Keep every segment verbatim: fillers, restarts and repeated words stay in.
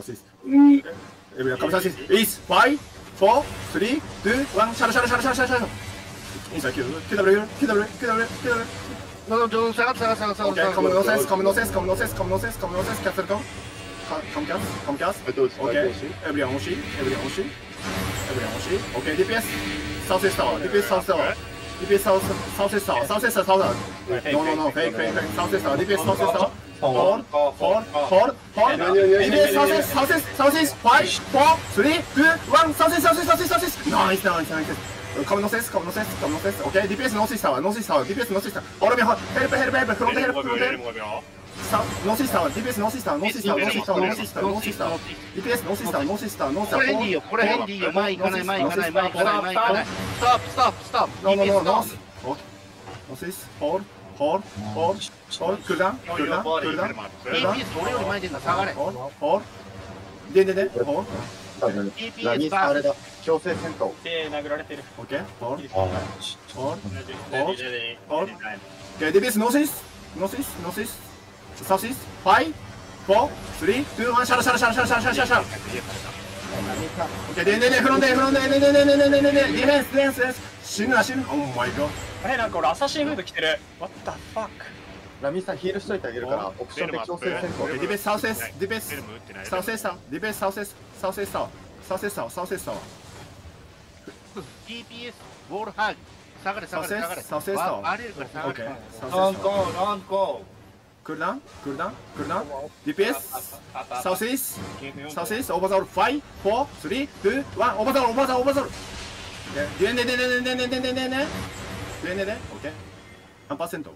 Everyone come southeast. East. Five, four, three, two, one. Shadow, shadow, shadow, shadow, shadow. Inside Q. Q W, Q W, Q W, Q W. No, no,下がって下がって下がって下がって。 Okay, come northeast, come northeast, come northeast, come northeast, come northeast. Cancel come. Come cast, come cast. Okay. Everyone Oshi, everyone Oshi. Everyone Oshi. Okay, D P S. Southeast tower, D P S south tower. D P S south, southeast tower, southeast tower, south tower. No, no, no, fake, fake, fake. Southeast tower, D P S southeast tower. Hold, hold, hold, hold. D P S southeast, southeast, southeast. Five, four, three, two, one. Southeast, southeast, southeast, southeast. Nice, nice, nice. Come northeast, come northeast, come northeast. Okay, D P S northeast tower, northeast tower, D P S northeast tower. Follow me, help, help, help, front, help, front, help. Northeast tower, D P S northeast tower, northeast tower, northeast tower, northeast tower, northeast tower. D P S northeast tower, northeast tower, northeast tower. これ変でいいよ、これ変でいいよ。前行かない、前行かない、前行かない、前行かない。ストップ、ストップ、ストップ。 No, no, no, no. Northeast, hold, hold, hold, hold. Cool down, cool down, cool down. ディーピーエス 俺より前出んだ、下がれ。 Hold, hold. ででで、hold. 多分ラミさんあれだ、強制戦闘で殴られてる。 Okay, hold, hold, hold, hold. Okay, D P S northeast, northeast, northeast, southeast. Five, four, three, two, one. Shadow, shadow, shadow, shadow, shadow, shadow. Okay, ででで、フロントで、フロントで、でででででででで、ディフェンス、ディフェンス、ディフェンス。死ぬな、死ぬ。Oh my god. あれなんか俺アサシンフード着てる。What the fuck? ラミさんヒールしといてあげるからオプションで強制戦 Okay, 闘 D P S southeast, D P S southeast, D P S southeast, southeast tower, southeast tower, southeast tower. ディーピーエス ウォールハグ。下がれ、下がれ、下がれ。 Southeast tower. バレるから下が Okay, れ。 southeast tower. Don't go Cool down, cool down, cool down. D P S southeast, southeast, oversoul. Five, four, three, two, one. Oversoul, oversoul, oversoul. Okay, でででででででででででででで Okay, 何パーセント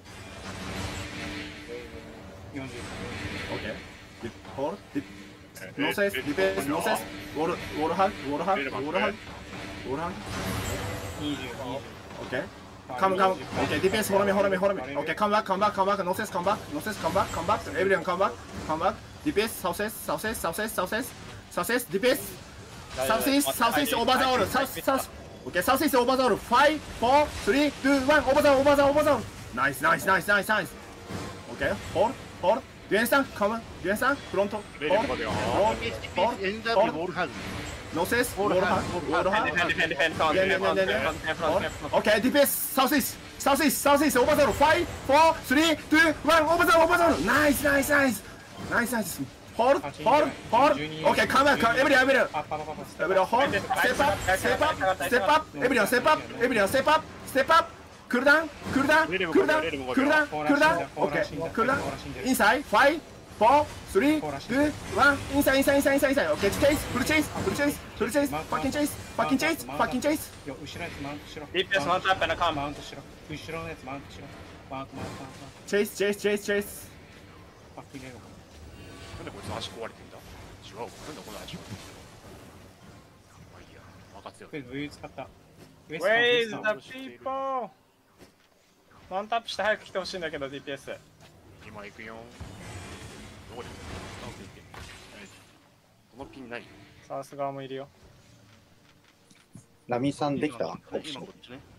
Okay, hold, no says, D P S, no says. Wall, wall hug, wall hug, wall hug, wall hug. Okay. Come, come. Okay, D P S, follow me, follow me, follow me. Okay, come back, come back, come back. No says, come back, no says, come back, come back. Everyone, come back, come back. D P S, southeast, southeast, southeast, southeast, southeast. D P S, southeast, southeast, over the wall, south, south. Okay, southeast, over the wall. Five, four, three, two, one. Over the, over the, over the. Nice, nice, nice, nice, nice. Okay, hold, hold. ディフェンスさん、カム、ディフェンスさん、フロント、ホール、ホール、ホール、 エンダービーウォールハグ。 ノーセス、ウォールハグ、ウォールハグ。オッケー、ディフェンス、サウスイス、サウスイス、サウスイス、オーバーゾール、ファイブ、フォー、スリー、ツー、ワン、オーバーゾール、オーバーゾール。ナイス、ナイス、ナイス。ナイス、ナイス。ホール、ホール、ホール。オッケー、カムバック、エブリアン、エブリアン。エブリアン、ホール、ステップアップ、ステップアップ、ステップアップ、エブリアン、ステップアップ、エブリアン、ステップアップ、ステップアップ。クールダウン、クールダウン、クールダウン、クールダウン、クールダウン。オッケー、クールダウン。インサイド、ファイブ。four, three, two, one. Inside, inside, inside, inside, inside. Okay, chase, full chase, full chase, full chase, fucking chase, fucking chase, fucking chase. ディーピーエスマウントアップなカム。 マウントしろ。後ろのやつマウントしろ。マウントマウントマウント。 Chase, chase, chase, chase. パッキング。 なんでこいつ足壊れてんだ。違う。なんだこの足。まあいいや。分かってよ。 V 使った。 Where is the people? マウントアップして早く来てほしいんだけど ディーピーエス。 今行くよ。どこで？サウス行け。このピンない。 サウス側もいるよ。 ラミさんできた？ 今こっちね。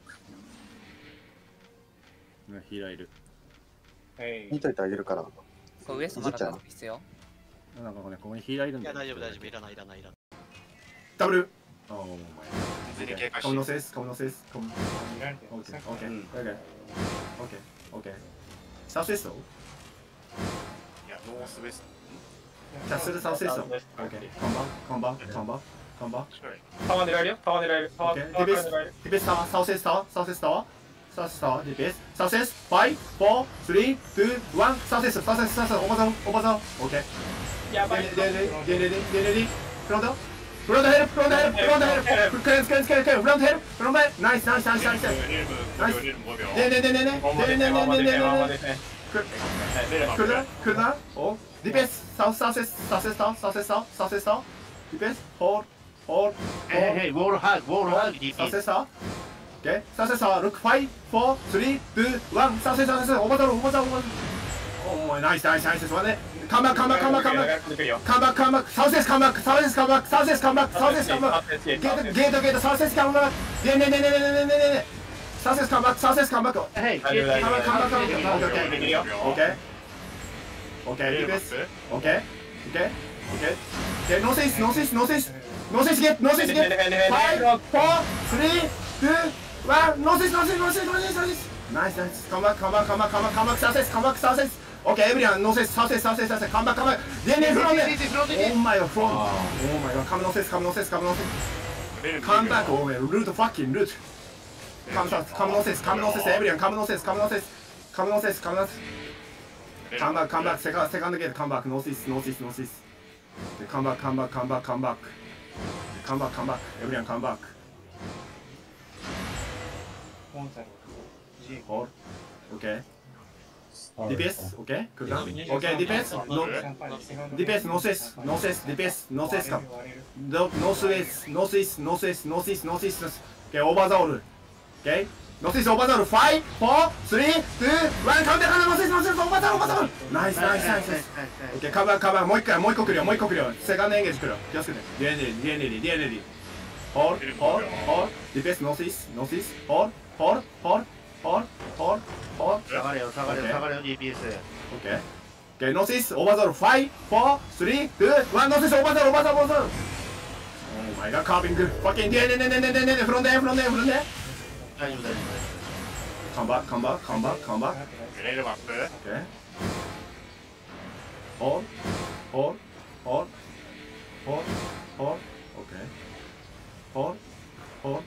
ヒーラーいる。 見といてあげるから。 そう、ウエストまだ必要。 なんかね、ここにヒーラーいるんだよ。 いや、大丈夫、大丈夫。いらない、いらない、いらない。 ダブル。ああ、もう全然警戒して。 カムノセス、カムノセス、カム。 見られてる。 オッケー、オッケー、オッケー、オッケー、オッケー。サウスエスト？ いや、ノースウェスト。 キャッスルサウスエスト。オッケー、カムバック、カムバック、カムバック、カムバック。 タワー狙えるよ、タワー狙える。タワー狙える。 ディペスタワー、サウスエスタワー、サウスエスタワー。サウスタワー、ディペス、サウスエス、ファイブ、フォー、スリー、ツー、ワン、サウスエス、サウスエス、サウスエス、オーバーザウン、オーバーザウン、オッケー。 やばい。 デデデデデデデデフロントフロントヘルプ、フロントヘルプ、フロントヘルプ、クレンスクレンスクレンスクレンス、フロントヘルプ、フロントヘルプ、ナイスナイスナイスナイスナイス。デデデデデデデデデデデデデクルダクルダおディペス、サウスサウスエス、サウスエスタワー、サウスエスタワー、サウスエスタワー、ディペス、ホール、ホール、 えい、ウォールハグ、ウォールハグ、ディーピーエス。 サウスエスタワー。Okay, South South, look, five, four, three, two, one. South South, South, over the, over the, over the. Oh, nice, nice, nice. One, come back, come back, come back, come back, come back, come back. South South, come back, South South, come back, South South, come back, South South, come back. Get, get, get, South South, come back. Ne, ne, ne, ne, ne, ne, ne, ne. South South, come back, South South, come back. Hey, come back, come back, come back. Okay, okay, okay, okay, okay, okay, okay. Okay, no sense, no sense, no sense. No sense get, no sense get. Five, four, three, two, one. No sense, no sense, no sense, no sense, no sense. Nice, nice. Come back, come back, come back, come back, come back. Success, come back, success. Okay, everyone, no sense, success, success, success. Come back, come back. Then, then, from there. Oh my god, from. Oh my god, come no sense, come no sense, come no sense. Come back, oh man, root fucking root. Come, come no sense, come no sense, everyone, come no sense, come no sense. Come no sense, come no sense. Come back, come back, second, second gate, come back, northeast, northeast, northeast. Come back, come back, come back, come back. Come back, come back, everyone come back. Hold. Okay. D P S, okay? Cool down. Okay, D P S, no. D P S, no sense, no sense, D P S, no sense, come. No, northeast, northeast, northeast, northeast, northeast. Okay, over the wall. Okay? Northeast, over the wall. Five, four, three, two, one. Come back, come northeast, northeast, over the wall, over the wall. Nice, nice, nice, nice. Okay, come back, come back. もう一回、もう一個来るよ、もう一個来るよ。セカンドエンゲージ来るよ。気をつけて。ディエネリ、ディエネリ、ディエネリ。Hold, hold, hold. D P S, northeast, northeast. Hold, hold, hold, hold, hold, hold. 下がれよ下がれよ下がれよ ディーピーエス。 Okay. Okay, northeast, over the wall. Five, four, three, two, one. Northeast, over the wall, over the wall, over the wall. Oh my god, carving. Fucking D N N, N N, N N, N N, from there, from there, from there. 大丈夫大丈 Come back, come back, come back, come back. レールマップ Okay. Hold, hold, hold, hold, hold. Okay. Hold, hold.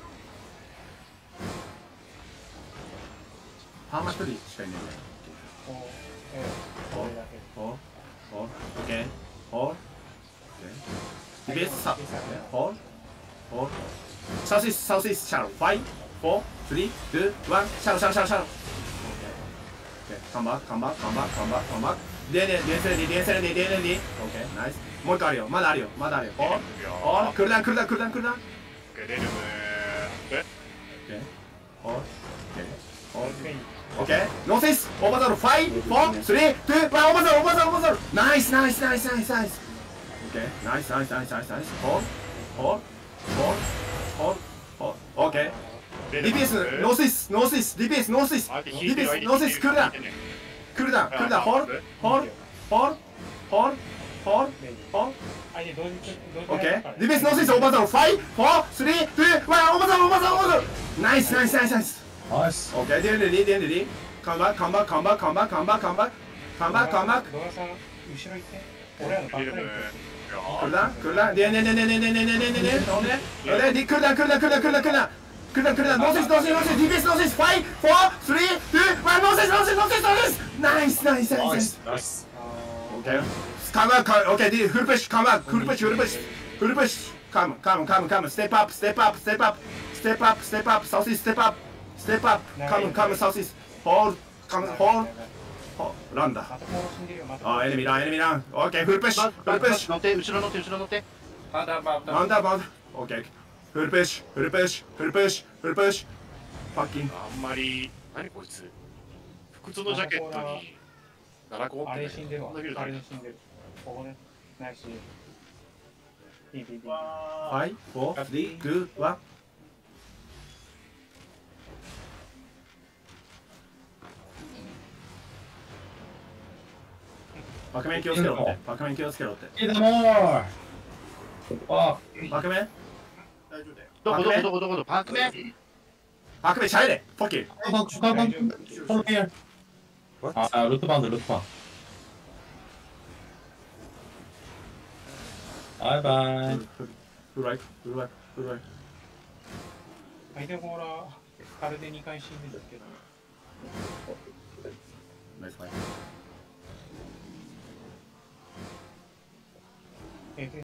How much do you spend in there? Hold, hold, hold. Okay. Hold. Okay. D P S, okay. Hold, hold. Southeast, southeast, shallow. Five, four, three, two, one. Shallow, shallow, shallow, shallow. Okay. Come back, come back, come back, come back, come back. デンデンセレディ、デンセレディ、デンセレディ。OK、ナイス。もう一個あるよ。まだあるよ。まだあるよ。おお、クルダン、クルダン、クルダン、クルダン。 レールム OK。お OK。お OK。ノーセイス。オーバーザール。ファイブ、フォー、スリー、ツー、ワン。オーバーザール、オーバーザール、オーバーザール。ナイス、ナイス、ナイス、ナイス、ナイス。OK。ナイス、ナイス、ナイス、ナイス、ナイス。ホール、ホール、ホール、ホール、ホール。OK。ディーピーエス、ノーセイス、ノーセイス、ディーピーエス、ノーセイス。ディーピーエス、ノーセイス、クルダン。クルダン、クルダン、ホール、ホール、ホール、ホール、ホール、ホール。OK。ディーピーエス、ノーセイス、オーバーザール。ファイブ、フォー、スリー、ツー、ワン。オーバーザール、オーバーザール、オーバーザール。ナイス、ナイス、ナイス、ナイス。 ナイス。 OK。ディエンディ、ディエンディ。カムバック、カムバック、カムバック、カムバック、カムバック、カムバック。カムバック、カムバック。 ドラさん後ろ行って俺らのバックライン行ってクルダン、クルダン、ディエンディ、ディエンディ、ディエンディ、ディエンディ、ディエンディ、ディエンディ、ディエンディ、クルダン、クルダン、クルダン、クルダン、クルダン。クルダン、クルダン、ノーセイス、ノーセイス、ノーセイス、ディーピーエス、ノーセイス、ファイブ、フォー、スリー、ツー、ワン。ノーセイス、ノーセイス、ノーセイス、ノーセイス。ナイス、ナイス、ナイス。 ナイス。 OK。カムバック、OK。フルプッシュ、カムバック、フルプッシュ、フルプッシュ。フルプッシュ。カム、カム、カム、カム、ステップアップ、ステップアップ、ステップアップ。ステップアップ、ステップアップ、サウスイース、ステップアップ。ステップアップ、カム、カム、サウスイース。ホール、カム、ホール。ランだ。あ、エネミーラン、エネミーラン。OK。フルプッシュ、フルプッシュ。 乗って後ろ乗って後ろ乗ってバウンダーバウンダーバウンダー、バウンダー。OK。フルプッシュ、フルプッシュ、フルプッシュ、フルプッシュ。ファッキン。 あんまり何こいつ不屈のジャケットに奈良コあれ死んでるわこんなビルあだねれ死んでるここねナイス ピーピーピーファイブ、フォー、スリー、ツー、ワン。バクメン気をつけろって。バクメン気をつけろって。 いいだもー。あ、 バクメンどこどこどこどこどこパークメンバクメンしゃべれ。フォッキー。 カバン、カバン、この辺。あ、ルートバウンド、ルートバウンド。バイバイ。 フルライフ、フルライフ、フルライフ。 相手ホーラーカルでにかい死んでるけどナイスファイト。 え